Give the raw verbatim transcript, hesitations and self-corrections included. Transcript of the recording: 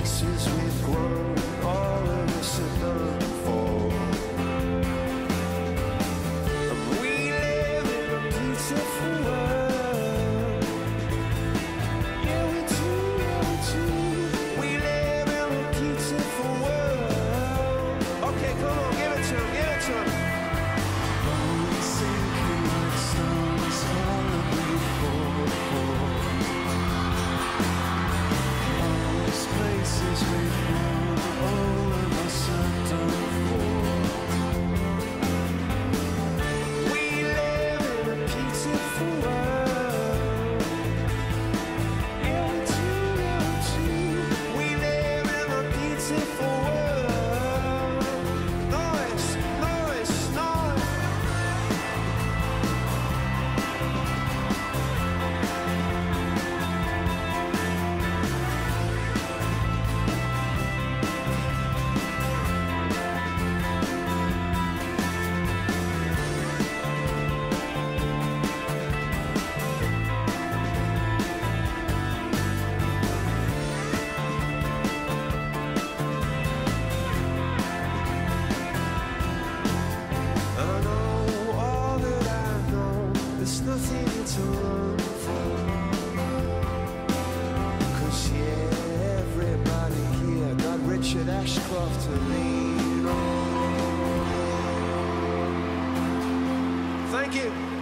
places we've grown, all of us are done for. And we live in a beautiful world. Yeah, we do, yeah, we do. We live in a beautiful world. Okay, come on, give it to him, give it to him. Only sinking like stars, all that we fall for. Places we've known, all of us are done for. We live in a beautiful world. Yeah, we do, yeah, we do. We live in a beautiful world. Noise, noise, noise. There's nothing to run from, 'cause yeah, everybody here got Richard Ashcroft to lean on. Thank you.